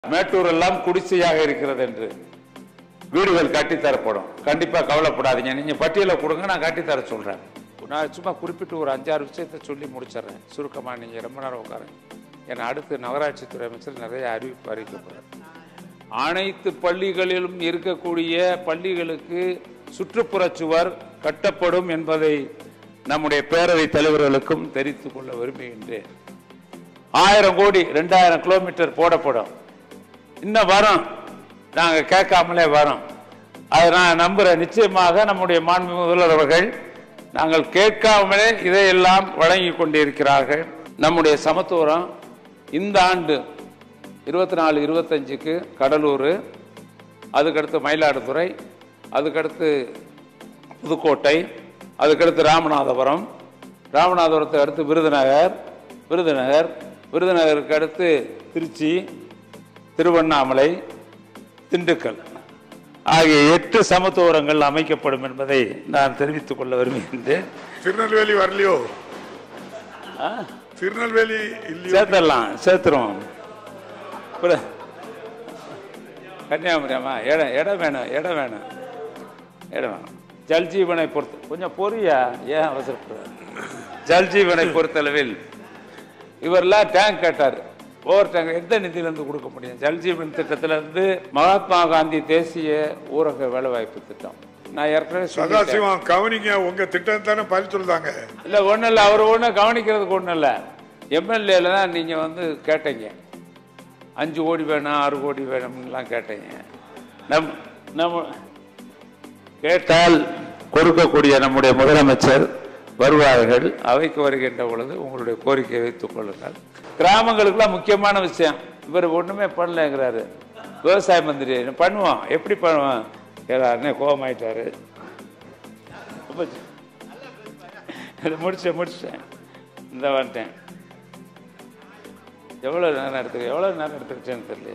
மேட்டூர் எல்லாம் குடிசையாக இருக்கிறது என்று வீடுகள் கட்டித்தரப்படும். கண்டிப்பா கவலைப்படாதீங்க. நீங்க பட்டியலை கொடுங்க, நான் கட்டித்தர சொல்றேன். நான் சும்மா குறிப்பிட்டு ஒரு 5-6 விஷயத்தை சொல்லி முடிச்சிடறேன் சுருக்கமா. நீங்க ரொம்ப நேரம் உட்காருங்க. ஏன்னா அடுத்து நகராட்சித்துறை அமைச்சர் நிறைய அறிவிப்பு அறிவிக்கப்படுறார். அனைத்து பள்ளிகளிலும் இருக்கக்கூடிய பள்ளிகளுக்கு சுற்றுப்புற சுவர் கட்டப்படும் என்பதை நம்முடைய பேரவை தலைவர்களுக்கும் தெரிவித்துக் கொள்ள விரும்புகின்றேன். 1000 கோடி 2000 கிலோமீட்டர் போடப்படும். இன்னும் வரும், நாங்க கேட்காமலே வரும். அதை நான் நம்புறேன். நிச்சயமாக நம்முடைய மாண்பு முதல்வர் அவர்கள் நாங்கள் கேட்காமலே இதையெல்லாம் வழங்கி கொண்டிருக்கிறார்கள். நம்முடைய சமத்துவம் இந்த ஆண்டு 24-25க்கு கடலூர், அதுக்கடுத்து மயிலாடுதுறை, அதுக்கடுத்து புதுக்கோட்டை, அதுக்கடுத்து ராமநாதபுரம், ராமநாதபுரத்தை அடுத்து விருதுநகருக்கு அடுத்து திருச்சி, திருவண்ணாமலை, திண்டுக்கல் ஆகிய 8 சமத்துவரங்கள் அமைக்கப்படும் என்பதை நான் தெரிவித்துக் கொள்ள விரும்புகின்றேன். திருநெல்வேலி வரலையோ? திருநெல்வேலி சேர்த்தலாம், சேர்த்துருவோம். கன்னியாகுமரி இடம் வேணும். ஜல்ஜீவனை பொறுத்த கொஞ்சம் பொறியா, ஏன் அவசரப்படுற? ஜல்ஜீவனை பொறுத்தளவில் இவரெல்லாம் டேங்க் கேட்டார். ஓவர் டேங்க் எந்த நிதியிலிருந்து கொடுக்க முடியும்? ஜல்ஜீவன் திட்டத்திலிருந்து மகாத்மா காந்தி தேசிய ஊரக வேலைவாய்ப்பு திட்டம். நான் ஏற்கனவே சதாசிவம் கவனிங்க, உங்க திட்டம் தானே பதில் சொல்றாங்க. இல்ல ஒன்றும் இல்லை, அவர் ஒன்றும் கவனிக்கிறதுக்கு ஒன்றும் இல்லை. எம்எல்ஏல தான் நீங்க வந்து கேட்டீங்க, 5 கோடி வேணும் 6 கோடி வேணும்லாம் கேட்டீங்க. நம்ம கேட்டால் கொடுக்கக்கூடிய நம்முடைய முதலமைச்சர் வருவார்கள். அவைக்கு வருகின்ற பொழுது உங்களுடைய கோரிக்கையை வைத்துக் கொள்ளுங்கள். கிராமங்களுக்குலாம் முக்கியமான விஷயம் இவர் ஒண்ணுமே பண்ணலங்கிறாரு. விவசாய மந்திரி பண்ணுவோம், எப்படி பண்ணுவோம் கேளாருன்னு கோபமாயிட்டாரு. முடிச்சேன் இந்த வந்துட்டேன். எவ்வளவு நேரம் எடுத்துக்கிட்டேன்னு தெரியல.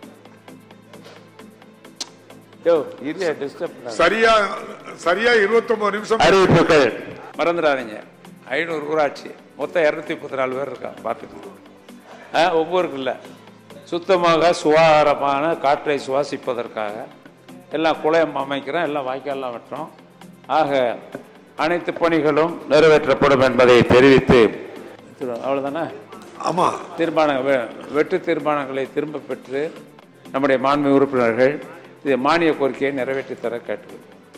சரியா 29 நிமிஷம் அறிவிப்புகள் மறந்துடாதீங்க. 500 ஊராட்சி, மொத்தம் 234 பேர் இருக்காங்க. பார்த்துக்கோங்க. ஒவ்வொருக்கு இல்லை, சுத்தமாக சுகாதாரமான காற்றை சுவாசிப்பதற்காக எல்லாம் குளம் அமைக்கிறோம், எல்லாம் வாய்க்கால்லாம் வெட்டுறோம். ஆக அனைத்து பணிகளும் நிறைவேற்றப்படும் என்பதை தெரிவித்து அவ்வளவுதானே. ஆமா, வெட்டு தீர்மானங்களை திரும்ப பெற்று நம்முடைய மாண்பு உறுப்பினர்கள் இது மானிய கோரிக்கையை நிறைவேற்றி தர கேட்டு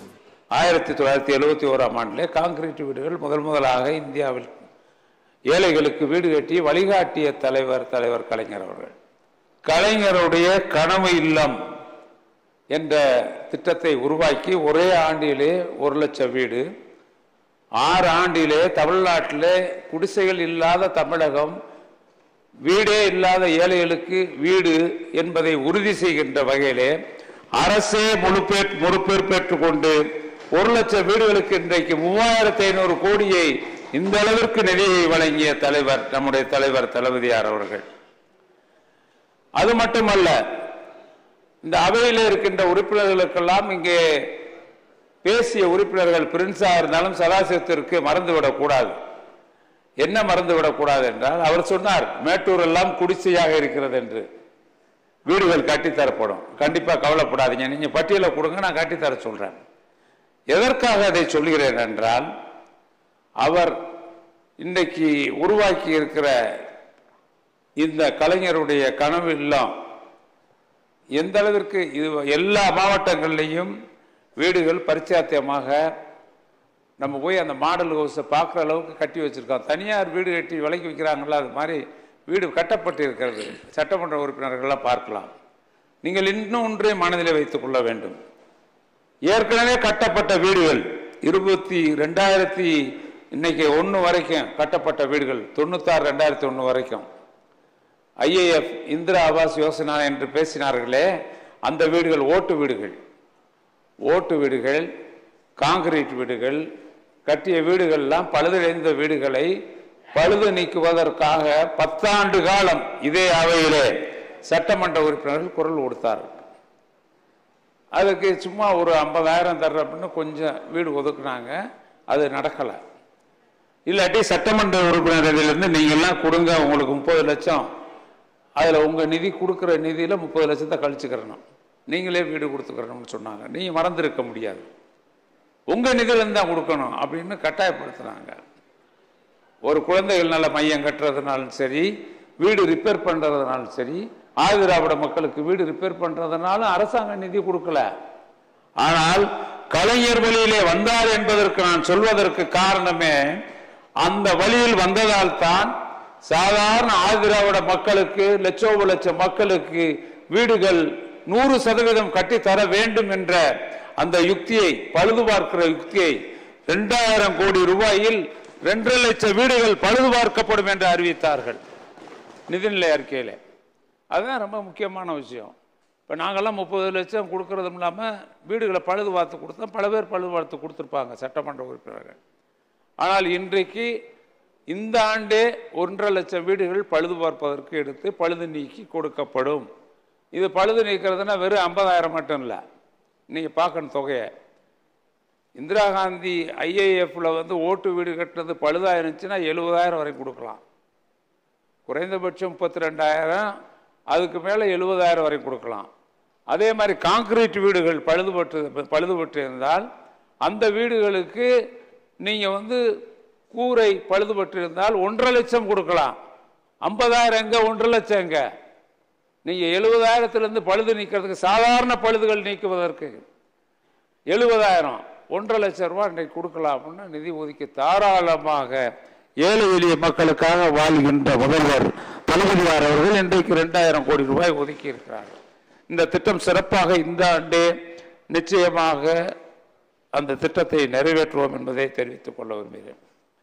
1971ஆம் ஆண்டிலே காங்கிரீட் வீடுகள் முதலாக இந்தியாவில் ஏழைகளுக்கு வீடு கட்டி வழிகாட்டிய தலைவர் கலைஞர் அவர்கள். கலைஞருடைய கனவு இல்லம் என்ற திட்டத்தை உருவாக்கி ஒரே ஆண்டிலே 1 லட்சம் வீடு, 6 ஆண்டிலே தமிழ்நாட்டிலே குடிசைகள் இல்லாத தமிழகம், வீடே இல்லாத ஏழைகளுக்கு வீடு என்பதை உறுதி செய்கின்ற வகையிலே அரசே பொறுப்பேற்றுக் கொண்டு 1 லட்சம் வீடுகளுக்கு இன்றைக்கு 3500 கோடியை இந்த அளவிற்கு நிதியை வழங்கிய தலைவர் நம்முடைய தலைவர் தளபதியார் அவர்கள். அது மட்டுமல்ல, இந்த அவையில் இருக்கின்ற உறுப்பினர்களுக்கெல்லாம் இங்கே பேசிய உறுப்பினர்கள் பிரின்ஸா இருந்தாலும் சதாசிவத்திற்கு மறந்துவிடக்கூடாது. என்ன மறந்துவிடக்கூடாது என்றால், அவர் சொன்னார் மேட்டூர் எல்லாம் குடிசையாக இருக்கிறது என்று. வீடுகள் கட்டித்தரப்படும். கண்டிப்பா கவலைப்படாதீங்க. நீங்க பட்டியலை கொடுங்க, நான் கட்டித்தர சொல்றேன். எதற்காக அதை சொல்கிறேன் என்றால், அவர் இன்றைக்கு உருவாக்கி இருக்கிற இந்த கலைஞருடைய கனவு இல்லம் எந்த அளவிற்கு இது எல்லா மாவட்டங்களிலையும் வீடுகள் பரிச்சாத்தியமாக நம்ம போய் அந்த மாடல் ஹவுஸை பார்க்குற அளவுக்கு கட்டி வச்சிருக்கோம். தனியார் வீடு கட்டி விலைக்கு வைக்கிறாங்களா, அது மாதிரி வீடு கட்டப்பட்டு இருக்கிறது. சட்டமன்ற உறுப்பினர்கள்லாம் பார்க்கலாம். நீங்கள் இன்னும் ஒன்றை மனதில் வைத்துக் கொள்ள வேண்டும். ஏற்கனவே கட்டப்பட்ட வீடுகள் 2000 இன்னைக்கு 1 வரைக்கும் கட்டப்பட்ட வீடுகள் 96 2001 வரைக்கும் IAF இந்திரா ஆவாஸ் யோசனா என்று பேசினார்களே, அந்த வீடுகள் ஓட்டு வீடுகள் காங்கிரீட் வீடுகள் கட்டிய வீடுகள்லாம் பழுதடைந்த வீடுகளை பழுது நீக்குவதற்காக 10 ஆண்டு காலம் இதே அவையிலே சட்டமன்ற உறுப்பினர்கள் குரல் கொடுத்தார்கள். அதுக்கு சும்மா ஒரு 50,000 தர்ற அப்படின்னு கொஞ்சம் வீடு ஒதுக்குனாங்க. அது நடக்கலை. இல்லாட்டி சட்டமன்ற உறுப்பினர்களிலிருந்து நீங்கள்லாம் கொடுங்க, உங்களுக்கு 30 லட்சம் அதில் உங்கள் நிதி கொடுக்குற நிதியில் 30 லட்சத்தை கழிச்சுக்கிறணும், நீங்களே வீடு கொடுத்துக்கிறணும்னு சொன்னாங்க. நீங்கள் மறந்துருக்க முடியாது, உங்கள் நிதியிலேருந்து தான் கொடுக்கணும் அப்படின்னு கட்டாயப்படுத்துனாங்க. ஒரு குழந்தைகள் நல மையம் கட்டுறதுனாலும் சரி, வீடு ரிப்பேர் பண்ணுறதுனாலும் சரி, ஆதிராவிட மக்களுக்கு வீடு ரிப்பேர் பண்ணுறதுனாலும் அரசாங்க நிதி கொடுக்கல. ஆனால் கலைஞர் வழியிலே வந்தார் என்பதற்கு நான் சொல்வதற்கு காரணமே அந்த வழியில் வந்ததால் தான் சாதாரண ஆதிராவிட மக்களுக்கு லட்சம் மக்களுக்கு வீடுகள் 100% கட்டித்தர வேண்டும் என்ற அந்த யுக்தியை, பழுது பார்க்கிற யுக்தியை 2000 கோடி ரூபாயில் 2.5 லட்சம் வீடுகள் பழுது பார்க்கப்படும் என்று அறிவித்தார்கள் நிதிநிலை அறிக்கையில். அதுதான் ரொம்ப முக்கியமான விஷயம். இப்போ நாங்கள்லாம் 30 லட்சம் கொடுக்கறதும் இல்லாமல் வீடுகளை பழுது பார்த்து கொடுத்தோம். பல பேர் பழுது பார்த்து கொடுத்துருப்பாங்க சட்டமன்ற உறுப்பினர்கள். ஆனால் இன்றைக்கு இந்த ஆண்டே 1.5 லட்சம் வீடுகள் பழுது பார்ப்பதற்கு எடுத்து பழுது நீக்கி கொடுக்கப்படும். இது பழுது நீக்கிறதுனா வெறும் 50,000 மட்டும் இல்லை, நீங்கள் பார்க்கணும் தொகையை. இந்திரா காந்தி IIFல ஓட்டு வீடு கட்டுறது பழுதாக இருந்துச்சுன்னா 70,000 வரை கொடுக்கலாம். குறைந்தபட்சம் 32,000, அதுக்கு மேலே 70,000 வரை கொடுக்கலாம். அதே மாதிரி கான்கிரீட் வீடுகள் பழுதுபட்டு இருந்தால் அந்த வீடுகளுக்கு நீங்கள் கூரை பழுதுபட்டு இருந்தால் 1.5 லட்சம் கொடுக்கலாம். 50,000 எங்க, 1.5 லட்சம் எங்க? நீங்கள் 70,000 பழுது நீக்கிறதுக்கு, சாதாரண பழுதுகள் நீக்குவதற்கு 70,000, 1.5 லட்சம் ரூபாய் இன்றைக்கு கொடுக்கலாம் அப்படின்னு நிதி ஒதுக்கி தாராளமாக ஏழை எளிய மக்களுக்காக வாழ்கின்ற முதல்வர் தளபதியார் அவர்கள் இன்றைக்கு 2,000 கோடி ரூபாய் ஒதுக்கி இருக்கிறார்கள். இந்த திட்டம் சிறப்பாக இந்த ஆண்டே நிச்சயமாக அந்த திட்டத்தை நிறைவேற்றுவோம் என்பதை தெரிவித்துக் கொள்ள விரும்புகிறேன்.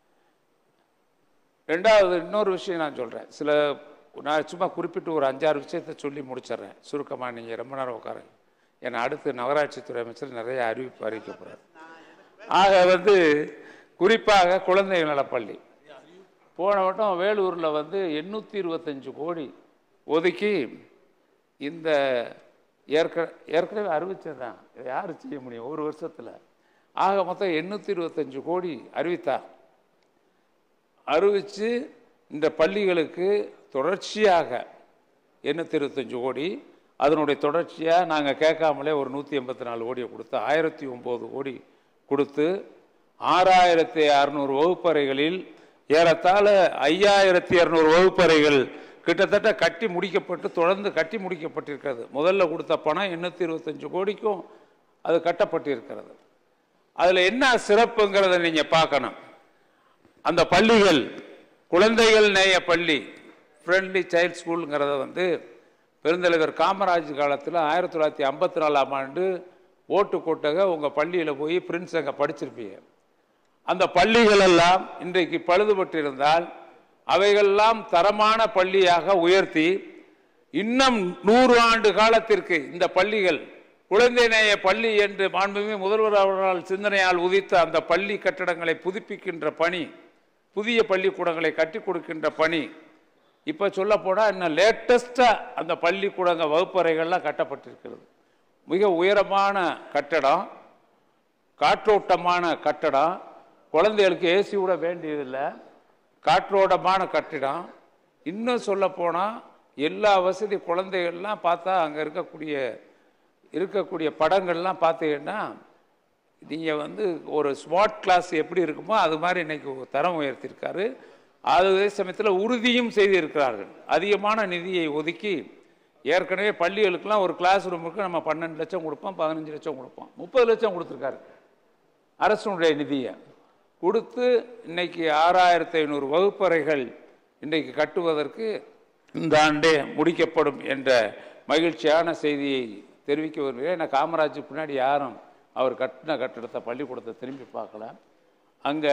ரெண்டாவது இன்னொரு விஷயம் நான் சொல்கிறேன். நான் சும்மா குறிப்பிட்டு ஒரு 5-6 விஷயத்தை சொல்லி முடிச்சிடுறேன் சுருக்கமாக. நீங்கள் ரொம்ப நேரம் உட்காருங்க, ஏன்னா அடுத்து நகராட்சித்துறை அமைச்சர் நிறைய அறிவிப்பு அறிவிக்கப்படுறார். ஆக குறிப்பாக குழந்தைகள் நலப்பள்ளி போன வட்டம் வேலூரில் 825 கோடி ஒதுக்கி இந்த ஏற்கனவே அறிவிச்சதான், இதை யார் செய்ய முடியும் ஒரு வருஷத்தில்? ஆக மொத்தம் 825 கோடி அறிவித்தார். அறிவித்து இந்த பள்ளிகளுக்கு தொடர்ச்சியாக 825 கோடி, அதனுடைய தொடர்ச்சியாக நாங்கள் கேட்காமலே ஒரு 184 கோடியை கொடுத்து 1009 கோடி கொடுத்து 6600 வகுப்பறைகளில் ஏறத்தாழ 5200 வகுப்பறைகள் கிட்டத்தட்ட கட்டி முடிக்கப்பட்டு தொடர்ந்து கட்டி முடிக்கப்பட்டிருக்கிறது. முதல்ல கொடுத்த பணம் 825 கோடிக்கும் அது கட்டப்பட்டிருக்கிறது. அதில் என்ன சிறப்புங்கிறத நீங்கள் பார்க்கணும். அந்த பள்ளிகள் குழந்தைகள் நேய பள்ளி, ஃப்ரெண்ட்லி சைல்ட் ஸ்கூலுங்கிறத பெருந்தலைவர் காமராஜ் காலத்தில் 1954ஆம் ஆண்டு ஓட்டு கொட்டக உங்கள் பள்ளியில் போய் பிரின்ஸ் அங்கே படிச்சிருப்பீங்க. அந்த பள்ளிகள் எல்லாம் இன்றைக்கு பழுதுபட்டிருந்தால் அவைகளெல்லாம் தரமான பள்ளியாக உயர்த்தி இன்னும் 100 ஆண்டு காலத்திற்கு இந்த பள்ளிகள் குழந்தை நேய பள்ளி என்று மாண்புமிகு முதல்வர் அவர்களால் சிந்தனையால் உதித்த அந்த பள்ளி கட்டடங்களை புதுப்பிக்கின்ற பணி, புதிய பள்ளிக்கூடங்களை கட்டி கொடுக்கின்ற பணி, இப்போ சொல்ல போனால் இன்னும் லேட்டஸ்டாக அந்த பள்ளிக்கூடங்க வகுப்பறைகள்லாம் கட்டப்பட்டிருக்கிறது. மிக உயரமான கட்டடம், காற்றோட்டமான கட்டடம், குழந்தைகளுக்கு ஏசி விட வேண்டியதில்லை, காற்றோட்டமான கட்டிடம். இன்னும் சொல்ல போனால் எல்லா வசதி, குழந்தைகள்லாம் பார்த்தா அங்கே இருக்கக்கூடிய படங்கள்லாம் பார்த்தீங்கன்னா நீங்கள் ஒரு ஸ்மார்ட் கிளாஸ் எப்படி இருக்குமோ அது மாதிரி இன்னைக்கு தரம் உயர்த்தியிருக்காரு. அதே சமயத்தில் உறுதியும் செய்திருக்கிறார்கள். அதிகமான நிதியை ஒதுக்கி ஏற்கனவே பள்ளிகளுக்கெல்லாம் ஒரு கிளாஸ் ரூமுக்கு நம்ம 12 லட்சம் கொடுப்போம், 15 லட்சம் கொடுப்போம், 30 லட்சம் கொடுத்துருக்காரு. அரசுடைய நிதியை கொடுத்து இன்னைக்கு 6500 வகுப்பறைகள் இன்றைக்கு கட்டுவதற்கு இந்த ஆண்டே முடிக்கப்படும் என்ற மகிழ்ச்சியான செய்தியை தெரிவிக்க வருகிறேன். ஏன்னா காமராஜுக்கு பின்னாடி யாரும் அவர் கட்டின கட்டிடத்தை பள்ளிக்கூடத்தை திரும்பி பார்க்கல. அங்கே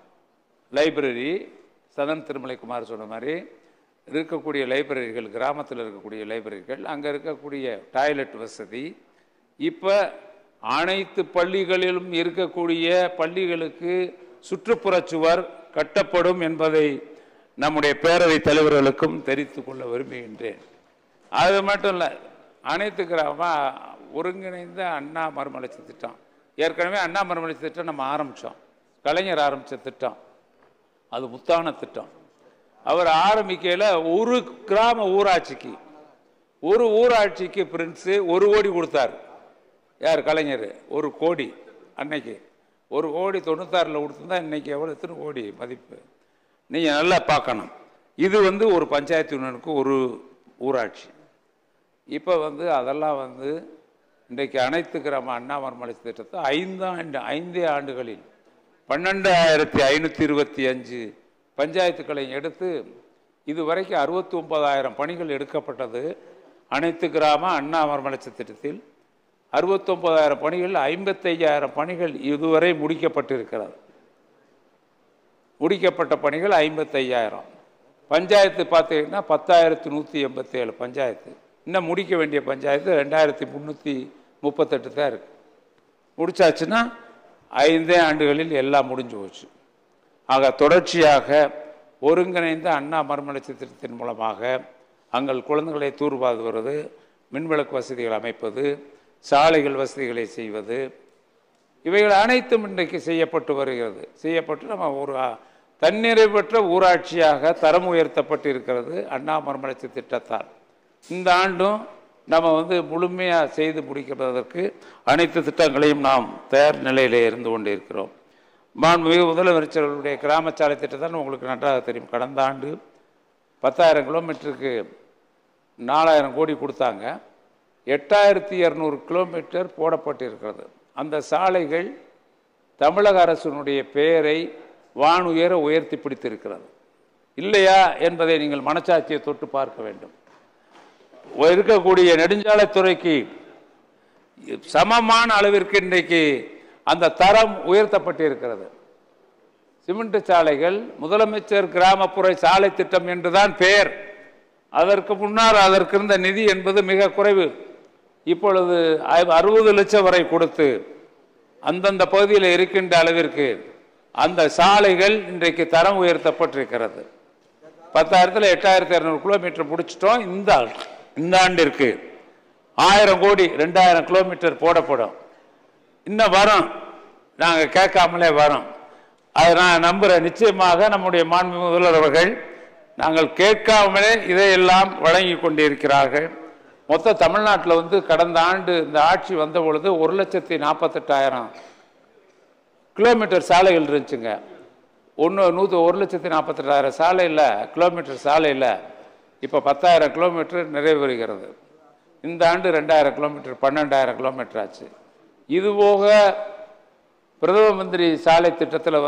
லைப்ரரி, சதன் திருமலைக்குமார் சொன்ன மாதிரி இருக்கக்கூடிய லைப்ரரிகள், கிராமத்தில் இருக்கக்கூடிய லைப்ரரிகள், அங்கே இருக்கக்கூடிய டாய்லெட் வசதி, இப்போ அனைத்து பள்ளிகளிலும் இருக்கக்கூடிய பள்ளிகளுக்கு சுற்றுப்புற சுவர் கட்டப்படும் என்பதை நம்முடைய பேரவைத் தலைவர்களுக்கும் தெரிவித்து கொள்ள விரும்புகின்றேன். அது மட்டும் இல்லை, அனைத்து கிராம ஒருங்கிணைந்த அண்ணா மறுமலர்ச்சி திட்டம், ஏற்கனவே அண்ணா மறுமலர்ச்சி திட்டம் நம்ம ஆரம்பித்தோம், கலைஞர் ஆரம்பித்த திட்டம், அது முத்தான திட்டம். அவர் ஆரம்பிக்கையில் ஒரு கிராம ஊராட்சிக்கு ஒரு ஊராட்சிக்கு பிரின்ஸு 1 கோடி கொடுத்தார். யார்? கலைஞர். 1 கோடி அன்னைக்கு 1,96,00,000 கொடுத்துருந்தா இன்னைக்கு எத்தனை கோடி மதிப்பு நீங்கள் நல்லா பார்க்கணும். இது ஒரு பஞ்சாயத்து யூனியனுக்கு ஒரு ஊராட்சி. இப்போ அதெல்லாம் இன்றைக்கு அனைத்து கிராம அண்ணாமலை திட்டத்தை 5 ஆண்டுகளில் 12,525 பஞ்சாயத்துக்களை எடுத்து இதுவரைக்கும் 69,000 பணிகள் எடுக்கப்பட்டது. அனைத்து கிராம அண்ணாமலை திட்டத்தில் 69,000 பணிகள், 55,000 பணிகள் இதுவரை முடிக்கப்பட்டிருக்கிறது. முடிக்கப்பட்ட பணிகள் 55,000. பஞ்சாயத்து பார்த்தீங்கன்னா 10,187 பஞ்சாயத்து. இன்னும் முடிக்க வேண்டிய பஞ்சாயத்து 2,338 தான் இருக்கு. முடிச்சாச்சுன்னா 5 ஆண்டுகளில் எல்லாம் முடிஞ்சு போச்சு. ஆக தொடர்ச்சியாக ஒருங்கிணைந்த அண்ணா மறுமலர்ச்சி திட்டத்தின் மூலமாக அங்கள் குழந்தைகளை தூர்வாருவது, மின்விளக்கு வசதிகள் அமைப்பது, சாலைகள் வசதிகளை செய்வது, இவைகள் அனைத்தும் இன்றைக்கு செய்யப்பட்டு வருகிறது. செய்யப்பட்டு நம்ம ஒரு தன்னிறைவற்ற ஊராட்சியாக தரம் உயர்த்தப்பட்டு இருக்கிறது அண்ணா மறுமலர்ச்சி திட்டத்தால். இந்த ஆண்டும் நம்ம முழுமையாக செய்து முடிக்கிறதற்கு அனைத்து திட்டங்களையும் நாம் தயார் நிலையிலே இருந்து கொண்டு இருக்கிறோம். மாண்புமிகு முதலமைச்சர்களுடைய கிராம சாலை திட்டத்தான் உங்களுக்கு நன்றாக தெரியும். கடந்த ஆண்டு 10,000 கிலோமீட்டருக்கு 4,000 கோடி கொடுத்தாங்க. 8,200 கிலோமீட்டர் போடப்பட்டிருக்கிறது. அந்த சாலைகள் தமிழக அரசினுடைய பெயரை வானுயர உயர்த்தி பிடித்திருக்கிறது. இல்லையா என்பதை நீங்கள் மனச்சாட்சியை தொட்டு பார்க்க வேண்டும். இருக்கக்கூடிய நெடுஞ்சாலைத்துறைக்கு சமமான அளவிற்கு இன்றைக்கு அந்த தரம் உயர்த்தப்பட்டிருக்கிறது. சிமெண்ட் சாலைகள் முதலமைச்சர் கிராமப்புற சாலை திட்டம் என்றுதான் பெயர். அதற்கு முன்னால் அதற்கு இருந்த நிதி என்பது மிக குறைவு. இப்பொழுது 60 லட்சம் வரை கொடுத்து அந்தந்த பகுதியில் இருக்கின்ற அளவிற்கு அந்த சாலைகள் இன்றைக்கு தரம் உயர்த்தப்பட்டிருக்கிறது. 10,000ல் 8,200 கிலோமீட்டர் முடிச்சிட்டோம். இந்த ஆண்டிற்கு 1000 கோடி 2,000 கிலோமீட்டர் போடப்படும். இன்னும் வரும், நாங்கள் கேட்காமலே வரோம். அதை நான் நம்புகிறேன். நிச்சயமாக நம்முடைய மாண்பு முதல்வர் அவர்கள் நாங்கள் கேட்காமலே இதையெல்லாம் வழங்கி கொண்டிருக்கிறார்கள். மொத்த தமிழ்நாட்டில் கடந்த ஆண்டு இந்த ஆட்சி வந்த பொழுது 1,48,000 கிலோமீட்டர் சாலைகள் இருந்துச்சுங்க. 1,48,000 சாலையில் கிலோமீட்டர் சாலையில் இப்போ 10,000 கிலோமீட்டர் நிறைவேறுகிறது. இந்த ஆண்டு 2,000 கிலோமீட்டர் 12,000 கிலோமீட்டர் ஆச்சு. இதுபோக பிரதம மந்திரி சாலை திட்டத்தில்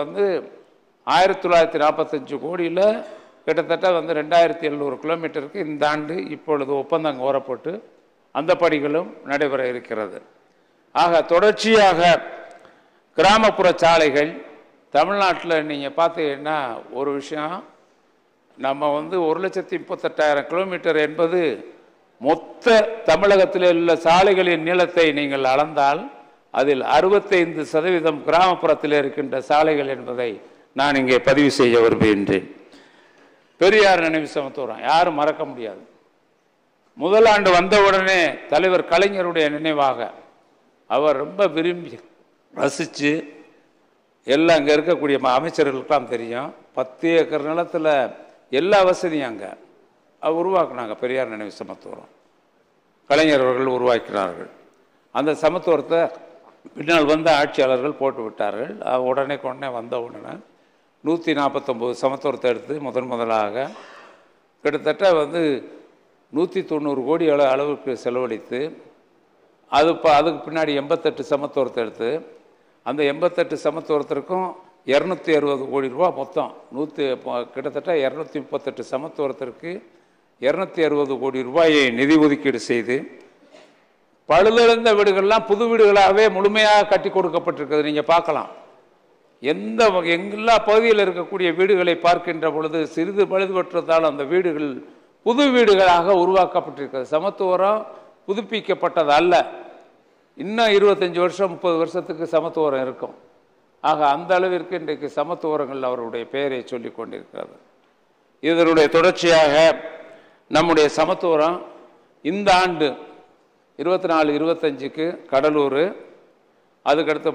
1945 கோடியில் கிட்டத்தட்ட 2,700 கிலோமீட்டருக்கு இந்த ஆண்டு இப்பொழுது ஒப்பந்தம் கோரப்பட்டு அந்த பணிகளும் நடைபெற இருக்கிறது. ஆக தொடர்ச்சியாக கிராமப்புற சாலைகள் தமிழ்நாட்டில் நீங்கள் பார்த்தீங்கன்னா ஒரு விஷயம், நம்ம 1,38,000 கிலோமீட்டர் என்பது மொத்த தமிழகத்தில் உள்ள சாலைகளின் நீளத்தை நீங்கள் அளந்தால் அதில் 65% கிராமப்புறத்தில் இருக்கின்ற சாலைகள் என்பதை நான் இங்கே பதிவு செய்ய விரும்புகின்றேன். பெரியார் நினைவு சமத்துவம் யாரும் மறக்க முடியாது. முதலாண்டு வந்தவுடனே தலைவர் கலைஞருடைய நினைவாக அவர் ரொம்ப விரும்பி ரசித்து எல்லாம் அங்கே இருக்கக்கூடிய அமைச்சர்களுக்கெல்லாம் தெரியும். 10 ஏக்கர் நிலத்தில் எல்லா வசதியும் அங்கே உருவாக்குனாங்க. பெரியார் நினைவு சமத்துவம் கலைஞர் அவர்கள் உருவாக்கினார்கள். அந்த சமத்துவத்தை பின்னால் வந்த ஆட்சியாளர்கள் போட்டு விட்டார்கள். உடனே வந்த உடனே 149 சமத்துவத்தை எடுத்து முதலாக கிட்டத்தட்ட 190 கோடி அளவுக்கு செலவழித்து அதுக்கு பின்னாடி 88 சமத்துவத்தை எடுத்து அந்த 88 சமத்துவத்திற்கும் 260 கோடி ரூபா மொத்தம் கிட்டத்தட்ட 238 சமத்துவத்திற்கு 260 கோடி ரூபாயை நிதி ஒதுக்கீடு செய்து பழுதடைந்த வீடுகள்லாம் புது வீடுகளாகவே முழுமையாக கட்டி கொடுக்கப்பட்டிருக்கிறது. நீங்கள் பார்க்கலாம். எல்லா பகுதியில் இருக்கக்கூடிய வீடுகளை பார்க்கின்ற பொழுது சிறிது பழுதுபட்டதால் அந்த வீடுகள் புது வீடுகளாக உருவாக்கப்பட்டிருக்கிறது. சமத்துவம் புதுப்பிக்கப்பட்டது அல்ல. இன்னும் 25 வருஷம் 30 வருஷத்துக்கு சமத்துவம் இருக்கும். ஆக அந்த அளவிற்கு இன்றைக்கு சமத்துவங்கள் அவருடைய பெயரை சொல்லிக் கொண்டிருக்கிறது. இதனுடைய தொடர்ச்சியாக நம்முடைய சமத்துவம் இந்த ஆண்டு 24-25க்கு கடலூர், அதுக்கடுத்து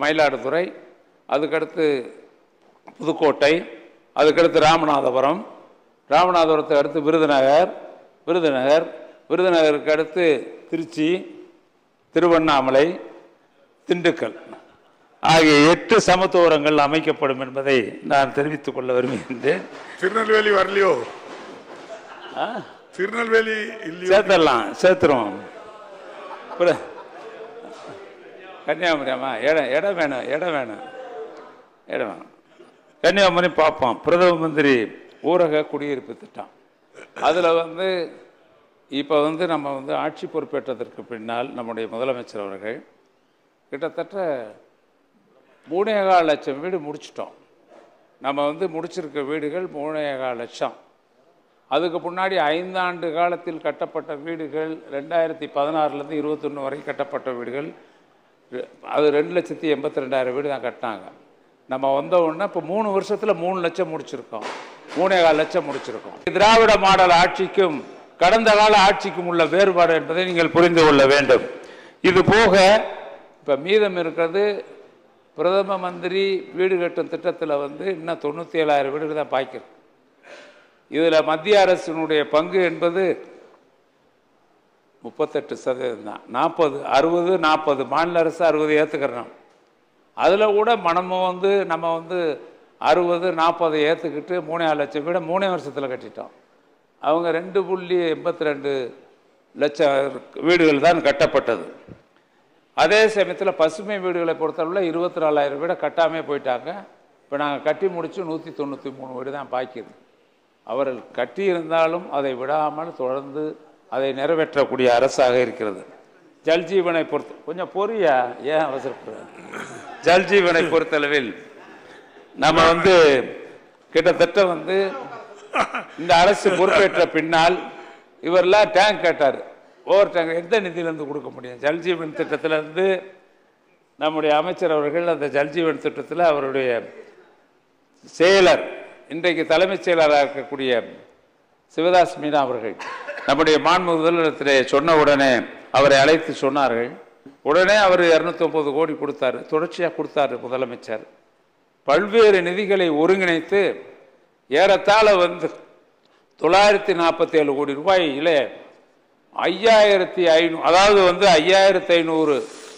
ராமநாதபுரத்தை அடுத்து விருதுநகருக்கு அடுத்து திருச்சி, திருவண்ணாமலை, திண்டுக்கல் ஆகிய 8 சமத்துவரங்கள் அமைக்கப்படும் என்பதை நான் தெரிவித்துக் கொள்ள விரும்புகின்றேன். திருநெல்வேலி வரலையோ? திருநெல்வேலி சேர்த்துருவோம். கன்னியாகுமரி இடம் வேணும். கன்னியாகுமரி பார்ப்போம். பிரதம மந்திரி ஊரக குடியிருப்பு திட்டம், அதில் இப்போ நம்ம ஆட்சி பொறுப்பேற்றதற்கு பின்னால் நம்முடைய முதலமைச்சர் அவர்கள் கிட்டத்தட்ட 3.25 லட்சம் வீடு முடிச்சிட்டோம். நம்ம முடிச்சிருக்க வீடுகள் 3.25 லட்சம். அதுக்கு முன்னாடி 5 ஆண்டு காலத்தில் கட்டப்பட்ட வீடுகள் 2016லேருந்து 21 வரை கட்டப்பட்ட வீடுகள் அது 2,82,000 வீடு தான் கட்டினாங்க. நம்ம வந்த உடனே இப்போ 3 வருஷத்தில் 3 லட்சம் முடிச்சிருக்கோம், 3.25 லட்சம் முடிச்சிருக்கோம். திராவிட மாடல் ஆட்சிக்கும் கடந்த கால ஆட்சிக்கும் உள்ள வேறுபாடு என்பதை நீங்கள் புரிந்து கொள்ள வேண்டும். இது போக இப்போ மீதம் இருக்கிறது பிரதம மந்திரி வீடு கட்டும் திட்டத்தில் இன்னும் 97,000 வீடுகள் தான் பாய்க்கிறது. இதில் மத்திய அரசினுடைய பங்கு என்பது 38% தான். 40 மாநில அரசு 60 ஏற்றுக்கிறோம். அதில் கூட நம்ம 60-40 ஏற்றுக்கிட்டு 3.5 லட்சம் வீடை 3 வருஷத்தில் கட்டிட்டோம். அவங்க 2.82 லட்சம் வீடுகள் தான் கட்டப்பட்டது. அதே சமயத்தில் பசுமை வீடுகளை பொறுத்தளவில் 24,000 வீடை கட்டாமே போயிட்டாங்க. இப்போ நாங்கள் கட்டி முடித்து 193 வீடு தான் பாய்க்குது. அவர்கள் கட்டியிருந்தாலும் அதை விடாமல் தொடர்ந்து அதை நிறைவேற்றக்கூடிய அரசாக இருக்கிறது. ஜல்ஜீவனை கொஞ்சம் பொறியா ஏன் அவசரப்படுற? ஜல்ஜீவனை பொறுத்தளவில் நம்ம கிட்டத்தட்ட இந்த அரசு பொறுப்பேற்ற பின்னால் இவரெல்லாம் டேங்க் கேட்டார். ஓவர் டேங்க் எந்த நிதியிலிருந்து கொடுக்க முடியும்? ஜல்ஜீவன் திட்டத்திலிருந்து நம்முடைய அமைச்சர் அவர்கள் அந்த ஜல்ஜீவன் திட்டத்தில் அவருடைய செயலர், இன்றைக்கு தலைமைச் செயலராக இருக்கக்கூடிய சிவதாஸ் மீனா அவர்கள் நம்முடைய மாண்பு முதலிடத்திலே சொன்ன உடனே அவரை அழைத்து சொன்னார்கள். உடனே அவர் 209 கோடி கொடுத்தாரு, தொடர்ச்சியாக கொடுத்தாரு முதலமைச்சர். பல்வேறு நிதிகளை ஒருங்கிணைத்து ஏறத்தாழ 947 கோடி ரூபாயிலே 5,500, அதாவது 5,500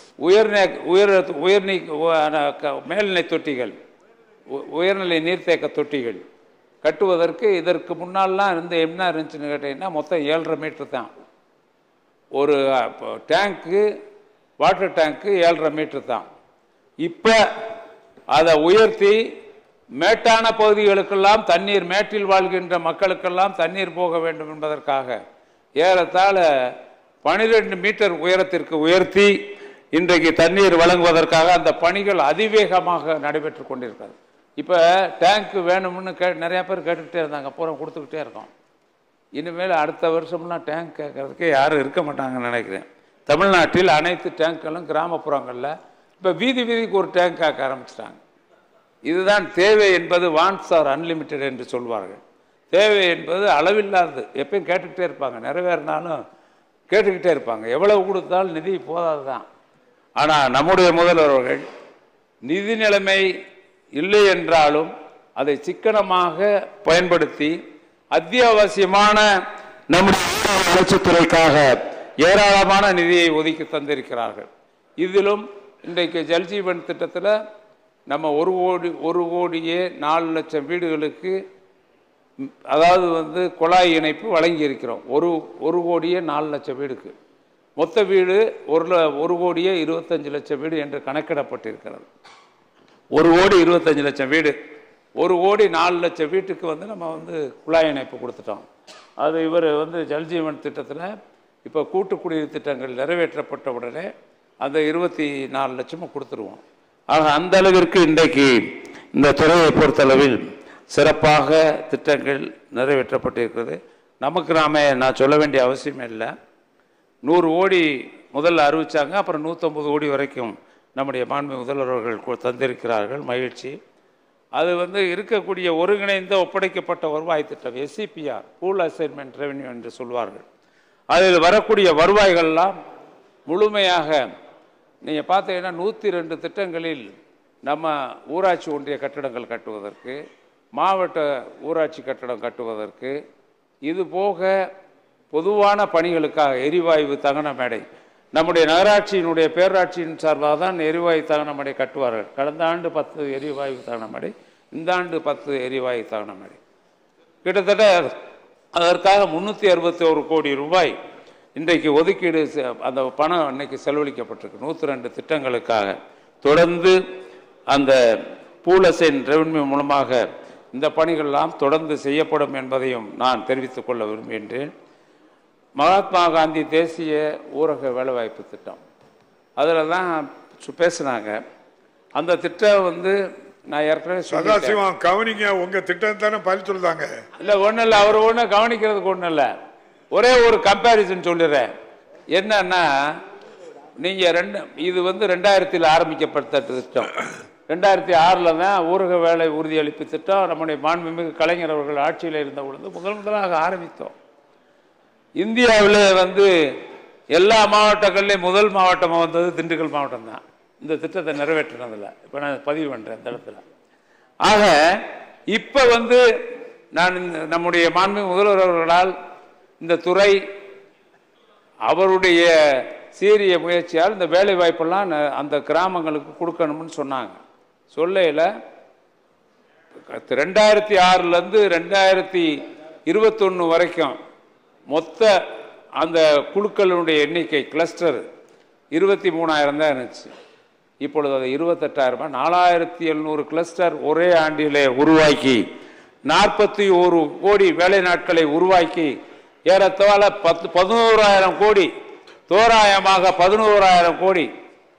மேல்நிலை தொட்டிகள், உயர்நிலை நீர்த்தேக்க தொட்டிகள் கட்டுவதற்கு இதற்கு முன்னால்லாம் என்ன இருந்துச்சுன்னு கேட்டீங்கன்னா மொத்தம் 7.5 மீட்டர் தான். ஒரு டேங்க்கு, வாட்டர் டேங்க்கு 7.5 மீட்டர் தான். இப்போ அதை உயர்த்தி மேட்டான பகுதிகளுக்கெல்லாம் தண்ணீர், மேட்டில் வாழ்கின்ற மக்களுக்கெல்லாம் தண்ணீர் போக வேண்டும் என்பதற்காக ஏறத்தாழ 12 மீட்டர் உயரத்திற்கு உயர்த்தி இன்றைக்கு தண்ணீர் வழங்குவதற்காக அந்த பணிகள் அதிவேகமாக நடைபெற்று கொண்டிருக்கிறது. இப்போ டேங்க் வேணும்னு நிறையா பேர் கேட்டுக்கிட்டே இருந்தாங்க, அப்புறம் கொடுத்துக்கிட்டே இருக்கோம். இனிமேல் அடுத்த வருஷம்லாம் டேங்க் கேட்கறதுக்கே யாரும் இருக்க மாட்டாங்கன்னு நினைக்கிறேன். தமிழ்நாட்டில் அனைத்து டேங்க்களும் கிராமப்புறங்களில் இப்போ வீதிக்கு ஒரு டேங்க் கேட்க ஆரம்பிச்சிட்டாங்க. இதுதான் தேவை என்பது. வான்ஸ் ஆர் அன்லிமிட்டெட் என்று சொல்வார்கள். தேவை என்பது அளவில்லாதது. எப்பயும் கேட்டுக்கிட்டே இருப்பாங்க, நிறைவேறினாலும் கேட்டுக்கிட்டே இருப்பாங்க. எவ்வளவு கொடுத்தாலும் நிதி போதாது தான். ஆனால் நம்முடைய முதல்வர்கள் நிதி நிலைமை இல்லை என்றாலும் அதை சிக்கனமாக பயன்படுத்தி அத்தியாவசியமான நம்முடைய வளர்ச்சித்துறைக்காக ஏராளமான நிதியை ஒதுக்கி தந்திருக்கிறார்கள். இதிலும் இன்றைக்கு ஜல்ஜீவன் திட்டத்தில் நம்ம 1 கோடியே 4 லட்சம் வீடுகளுக்கு, அதாவது குழாய் இணைப்பு வழங்கி இருக்கிறோம். 1 கோடியே 4 லட்சம் வீடுக்கு. மொத்த வீடு 1 கோடியே 25 லட்சம் வீடு என்று கணக்கிடப்பட்டிருக்கிறது. 1 கோடி 25 லட்சம் வீடு, 1 கோடி 4 லட்சம் வீட்டுக்கு நம்ம குழாய் இணைப்பு கொடுத்துட்டோம். அது இவர் ஜல்ஜீவன் திட்டத்தில் இப்போ கூட்டு குடிநீர் திட்டங்கள் நிறைவேற்றப்பட்ட உடனே அந்த 24 லட்சமும் கொடுத்துருவோம். ஆக அந்த அளவிற்கு இன்றைக்கு இந்த துறையை பொறுத்தளவில் சிறப்பாக திட்டங்கள் நிறைவேற்றப்பட்டிருக்கிறது. நமக்கு நான் சொல்ல வேண்டிய அவசியமே இல்லை. 100 கோடி முதல்ல அறிவித்தாங்க, அப்புறம் 150 கோடி வரைக்கும் நம்முடைய மாண்பு முதல்வர்கள் தந்திருக்கிறார்கள். மகிழ்ச்சி. அது இருக்கக்கூடிய ஒருங்கிணைந்த ஒப்படைக்கப்பட்ட வருவாய் திட்டம், SCPR, பூல் அசைன்மெண்ட் ரெவென்யூ என்று சொல்வார்கள். அதில் வரக்கூடிய வருவாய்கள்லாம் முழுமையாக நீங்கள் பார்த்தீங்கன்னா 102 திட்டங்களில் நம்ம ஊராட்சி ஒன்றிய கட்டிடங்கள் கட்டுவதற்கு, மாவட்ட ஊராட்சி கட்டடம் கட்டுவதற்கு, இது போக பொதுவான பணிகளுக்காக எரிவாயு தகன மேடை, நம்முடைய நகராட்சியினுடைய பேராட்சியின் சார்பாக தான் எரிவாயு தகன மேடை கட்டுவார்கள். கடந்த ஆண்டு 10 எரிவாயு தகன மேடை, இந்த ஆண்டு 10 எரிவாயு தகன மேடை. கிட்டத்தட்ட அதற்காக 361 கோடி ரூபாய் இன்றைக்கு ஒதுக்கீடு, அந்த பணம் இன்னைக்கு செலவழிக்கப்பட்டிருக்கு 102 திட்டங்களுக்காக. தொடர்ந்து அந்த பூலசைன் ரெவன்யூ மூலமாக இந்த பணிகளெல்லாம் தொடர்ந்து செய்யப்படும் என்பதையும் நான் தெரிவித்துக் கொள்ள விரும்புகின்றேன். மகாத்மா காந்தி தேசிய ஊரக வேலைவாய்ப்பு திட்டம், அதில் தான் பேசுனாங்க. அந்த திட்டம் நான் ஏற்கனவே சதாசிவம் கவனிங்க, உங்க திட்டம் தானே பதில் சொல்லுதாங்க. இல்லை ஒன்றும் இல்லை, அவர் ஒன்றும் கவனிக்கிறதுக்கு ஒன்றும் இல்லை. ஒரே ஒரு கம்பேரிசன் சொல்லிடுறேன். என்னன்னா, நீங்கள் இது 2000 ஆரம்பிக்கப்பட்ட திட்டம். 2006 தான் ஊரக வேலை உறுதியளிப்பு திட்டம் நம்முடைய மாண்புமிகு கலைஞர் அவர்கள் ஆட்சியில் இருந்த பொழுது முதலாக ஆரம்பித்தோம். இந்தியாவில் எல்லா மாவட்டங்கள்லேயும் முதல் மாவட்டமாக வந்தது திண்டுக்கல் மாவட்டம் தான் இந்த திட்டத்தை நிறைவேற்றினதில்லை. இப்போ நான் பதிவு பண்ணுறேன் இந்த இடத்துல. ஆக இப்போ நான் நம்முடைய மாண்புமிகு முதல்வர் அவர்களால் இந்த துறை அவருடைய சீரிய முயற்சியால் இந்த வேலை வாய்ப்பெல்லாம் அந்த கிராமங்களுக்கு கொடுக்கணும்னு சொன்னாங்க. சொல்லையில் 2006 2021 வரைக்கும் மொத்த அந்த குழுக்களுடைய எண்ணிக்கை கிளஸ்டர் 23,000 தான் இருந்துச்சு. இப்பொழுது அது 28,000, 4,700 கிளஸ்டர் ஒரே ஆண்டிலே உருவாக்கி 41 கோடி வேலை நாட்களை உருவாக்கி ஏறத்தாழ 11,000 கோடி, தோராயமாக 11,000 கோடி.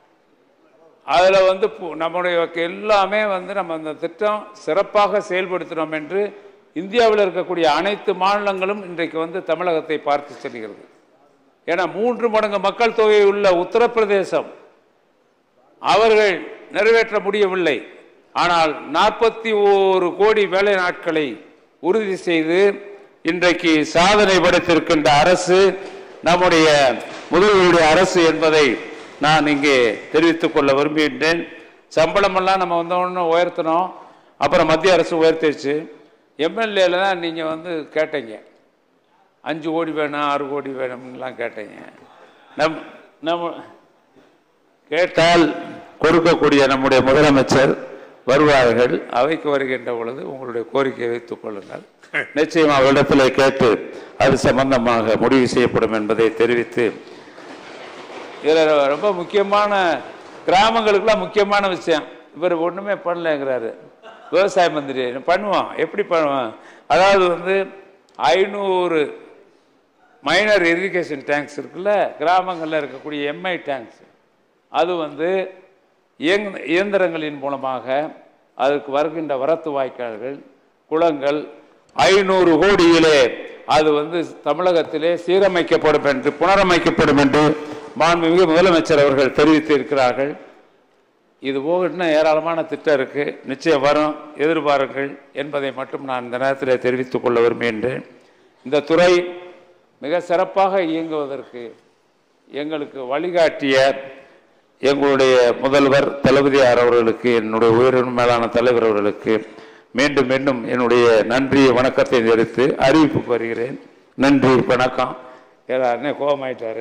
அதில் நம்முடைய எல்லாமே நம்ம அந்த திட்டம் சிறப்பாக செயல்படுத்தினோம் என்று இந்தியாவில் இருக்கக்கூடிய அனைத்து மாநிலங்களும் இன்றைக்கு தமிழகத்தை பார்த்து செல்கிறது. ஏன்னா 3 மடங்கு மக்கள் தொகை உள்ள உத்தரப்பிரதேசம் அவர்கள் நிறைவேற்ற முடியவில்லை. ஆனால் 41 கோடி வேலை நாட்களை உறுதி செய்து இன்றைக்கு சாதனை படைத்திருக்கின்ற அரசு நம்முடைய முதல்வருடைய அரசு என்பதை நான் இங்கே தெரிவித்துக் கொள்ள விரும்புகின்றேன். சம்பளமெல்லாம் நம்ம ஒன்று உயர்த்தணும், அப்புறம் மத்திய அரசு உயர்த்திடுச்சு. எம்எல்ஏல தான் நீங்கள் கேட்டீங்க 5 கோடி வேணும் 6 கோடி வேணும்லாம் கேட்டீங்க. நம்ம கேட்டால் கொடுக்கக்கூடிய நம்முடைய முதலமைச்சர் வருவார்கள். அவைக்கு வருகின்ற பொழுது உங்களுடைய கோரிக்கையை வைத்துக் கொள்ளுங்கள். நிச்சயம் அவரிடத்தில் கேட்டு அது சம்பந்தமாக முடிவு செய்யப்படும் என்பதை தெரிவித்து, இதில் ரொம்ப முக்கியமான கிராமங்களுக்கெல்லாம் முக்கியமான விஷயம், இவர் ஒன்றுமே பண்ணலைங்கிறாரு விவசாய மந்திரி. பண்ணுவோம், எப்படி பண்ணுவோம்? அதாவது 500 மைனர் இரிகேஷன் டேங்க்ஸ் இருக்குல்ல, கிராமங்களில் இருக்கக்கூடிய எம்ஐ டேங்க்ஸ், அது இயந்திரங்களின் மூலமாக அதுக்கு வருகின்ற வரத்து வாய்க்கால்கள், குளங்கள் 500 கோடியிலே அது தமிழகத்திலே சீரமைக்கப்படும் என்று, புனரமைக்கப்படும் என்று மாண்புமிகு முதலமைச்சர் அவர்கள் தெரிவித்து இருக்கிறார்கள். இது போக இன்னும் ஏராளமான திட்டம் இருக்கு, நிச்சயம் வரும், எதிர்பாருங்கள் என்பதை மட்டும் நான் இந்த நேரத்தில் தெரிவித்துக் கொள்ள விரும்புகின்றேன். இந்த துறை மிக சிறப்பாக இயங்குவதற்கு எங்களுக்கு வழிகாட்டிய எங்களுடைய முதல்வர் தளபதியார் அவர்களுக்கு, என்னுடைய உயர்வு மேலான தலைவர் அவர்களுக்கு மீண்டும் மீண்டும் என்னுடைய நன்றி வணக்கத்தை தெரிவித்து அறிவிப்புக்கு வருகிறேன். நன்றி, வணக்கம். ஏதாருன்னே கோபமாயிட்டாரு.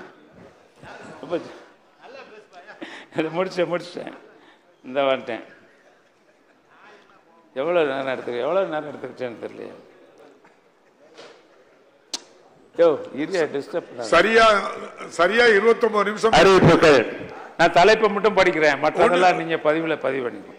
முடிச்சிட்டேன், இந்த வந்துட்டேன். எவ்வளோ நேரம் எடுத்துக்கிட்டேன்னு தெரியலையே. சரியா 29 நிமிஷம் அறிவிப்புகள். நான் தலைப்பை மட்டும் படிக்கிறேன், மற்றதெல்லாம் நீங்க பதிவு பண்ணிக்கணும்.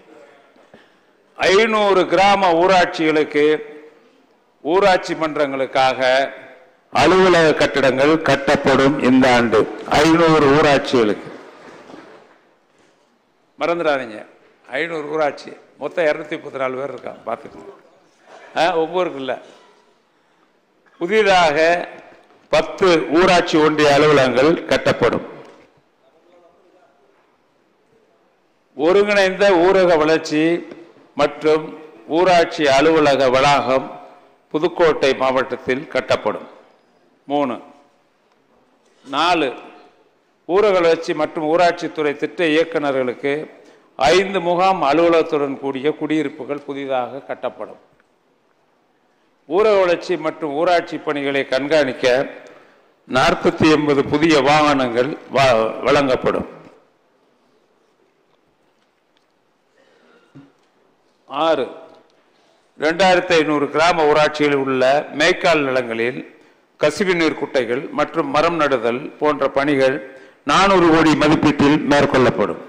500 கிராம ஊராட்சிகளுக்கு, ஊராட்சி மன்றங்களுக்காக அலுவலக கட்டிடங்கள் கட்டப்படும் இந்த ஆண்டு. 500 ஊராட்சிகளுக்கு மறந்துடாதீங்க. 500 ஊராட்சி, மொத்தம் 234 பேர் இருக்காங்க, பார்த்துக்கோங்க. ஒவ்வொருக்கு இல்லை. புதிதாக 10 ஊராட்சி ஒன்றிய அலுவலகங்கள் கட்டப்படும். ஒருங்கிணைந்த ஊரக வளர்ச்சி மற்றும் ஊராட்சி அலுவலக வளாகம் புதுக்கோட்டை மாவட்டத்தில் கட்டப்படும். 3. 4. ஊரக வளர்ச்சி மற்றும் ஊராட்சித்துறை திட்ட இயக்குநர்களுக்கு 5 முகாம் அலுவலகத்துடன் கூடிய குடியிருப்புகள் புதிதாக கட்டப்படும். ஊரக வளர்ச்சி மற்றும் ஊராட்சி பணிகளை கண்காணிக்க 480 புதிய வாகனங்கள் வழங்கப்படும். 6. 2500 கிராம ஊராட்சிகளில் உள்ள மேய்க்கால் நிலங்களில் கசிவு நீர் குட்டைகள் மற்றும் மரம் நடுதல் போன்ற பணிகள் 400 கோடி மதிப்பீட்டில் மேற்கொள்ளப்படும்.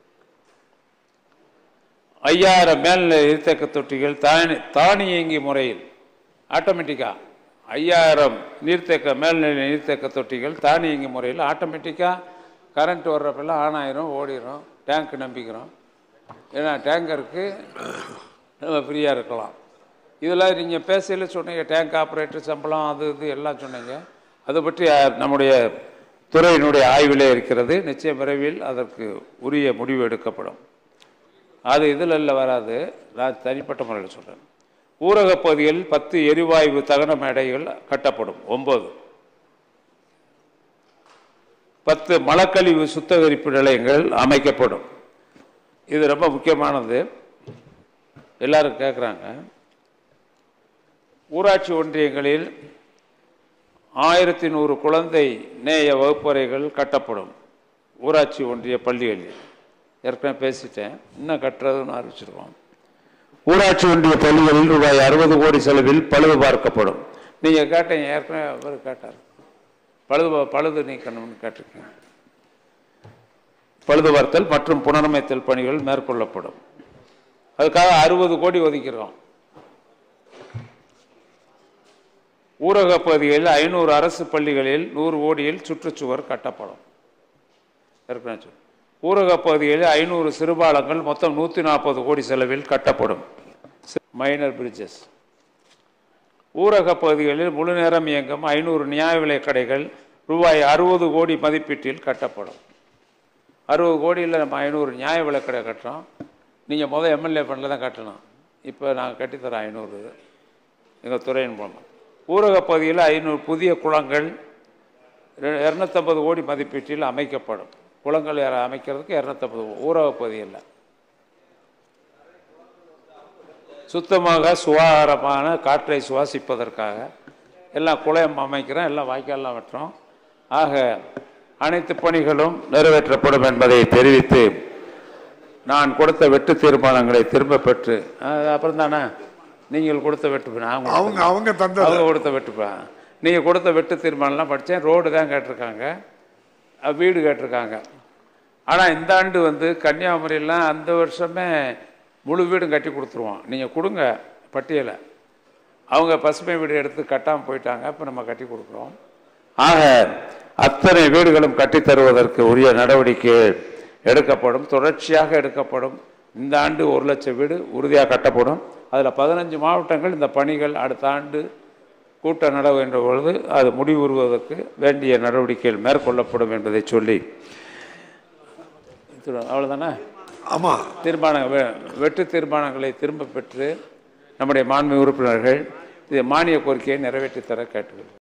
5000 மேல்நிலை நீர்த்தேக்க தொட்டிகள் தானியங்கி முறையில் ஆட்டோமேட்டிக்கா 5000 மேல்நிலை நீர்த்தேக்க தொட்டிகள் தானியங்கி முறையில் ஆட்டோமேட்டிக்காக கரண்ட் வர்றப்பெல்லாம் ஆன் ஆயிரும், ஓடிடும். டேங்க் நம்பிக்கிறோம். ஏன்னா டேங்கருக்கு நம்ம ஃப்ரீயாக இருக்கலாம். இதில் நீங்கள் பேசையில் சொன்னீங்க, டேங்க் ஆப்ரேட்டர் சம்பளம் அது இது எல்லாம் சொன்னீங்க. அதை பற்றி நம்முடைய துறையினுடைய ஆய்விலே இருக்கிறது. நிச்சயம் விரைவில் அதற்கு உரிய முடிவு எடுக்கப்படும். அது இதில் வராது, நான் தனிப்பட்ட முறையில் சொல்கிறேன். ஊரக பகுதிகளில் 10 எரிவாயு தகன மேடைகள் கட்டப்படும். 9. 10 மலக்கழிவு சுத்திகரிப்பு நிலையங்கள் அமைக்கப்படும். இது ரொம்ப முக்கியமானது, எல்லாரும் கேட்குறாங்க. ஊராட்சி ஒன்றியங்களில் 1100 குழந்தை நேய வகுப்பறைகள் கட்டப்படும். ஊராட்சி ஒன்றிய பள்ளிகளில் ஏற்கனவே பேசிட்டேன், இன்னும் கட்டுறதுன்னு ஆரம்பிச்சிருக்கோம். ஊராட்சி ஒன்றிய பள்ளிகளில் ரூபாய் 60 கோடி செலவில் பழுது பார்க்கப்படும். நீங்கள் கேட்டீங்க, ஏற்கனவே அவர் கேட்டார், பழுது நீக்கணும்னு கேட்டிருக்கேன். பழுது பார்த்தல் மற்றும் புனரமைத்தல் பணிகள் மேற்கொள்ளப்படும். அதுக்காக 60 கோடி ஒதுக்கிறோம். ஊரக பகுதிகளில் 500 அரசு பள்ளிகளில் 100 கோடியில் சுற்றுச்சுவர் கட்டப்படும். ஊரக பகுதிகளில் 500 சிறுபாலங்கள் மொத்தம் 140 கோடி செலவில் கட்டப்படும். Minor bridges. ஊரக பகுதிகளில் முழு நேரம் இயங்கும் 500 நியாய விலை கடைகள் ரூபாய் 60 கோடி மதிப்பீட்டில் கட்டப்படும். 60 கோடியில் நம்ம 500 நியாய விலை கடை கட்டுறோம். நீங்கள் முதல் எம்எல்ஏ ஃபண்டில் தான் கட்டணும். இப்போ நாங்கள் கட்டித்தரோம் 500 எங்கள் துறையின் மூலம். ஊரக பகுதியில் 500 புதிய குளங்கள் 250 கோடி மதிப்பீட்டில் அமைக்கப்படும். குளங்கள் அமைக்கிறதுக்கு 250 ஊரக பகுதியில் சுத்தமாக சுகாதாரமான காற்றை சுவாசிப்பதற்காக எல்லாம் குளம் அமைக்கிறோம், எல்லாம் வாய்க்கால்லாம் வெட்டுறோம். ஆக அனைத்து பணிகளும் நிறைவேற்றப்படும் என்பதை தெரிவித்து நான் கொடுத்த வெட்டு தீர்மானங்களை திரும்ப பெற்று, அப்புறம் தானே நீங்கள் கொடுத்த வெட்டு அவங்க கொடுத்த வெட்டுப்பேன். நீங்கள் கொடுத்த வெட்டு தீர்மானம்லாம் படித்தேன். ரோடு தான் கேட்டிருக்காங்க, வீடு கேட்டிருக்காங்க. ஆனால் இந்த ஆண்டு கன்னியாகுமரியெல்லாம் அந்த வருஷமே முழு வீடும் கட்டி கொடுத்துருவோம். நீங்கள் கொடுங்க பட்டியலை. அவங்க பசுமை வீடு எடுத்து கட்டாமல் போயிட்டாங்க, இப்போ நம்ம கட்டி கொடுக்குறோம். ஆக அத்தனை வீடுகளும் கட்டித்தருவதற்கு உரிய நடவடிக்கை எடுக்கப்படும், தொடர்ச்சியாக எடுக்கப்படும். இந்த ஆண்டு 1 லட்சம் வீடு உறுதியாக கட்டப்படும். அதில் 15 மாவட்டங்கள் இந்த பணிகள் அடுத்த ஆண்டு கூட்ட நடக்கின்ற பொழுது அது முடிவுறுவதற்கு வேண்டிய நடவடிக்கைகள் மேற்கொள்ளப்படும் என்பதை சொல்லி, அவ்வளோதானே? ஆமாம். வெட்டு தீர்மானங்களை திரும்ப பெற்று நம்முடைய மாண்புமிகு உறுப்பினர்கள் இது மானிய கோரிக்கையை நிறைவேற்றி தர கேட்டுக்கொள்கிறேன்.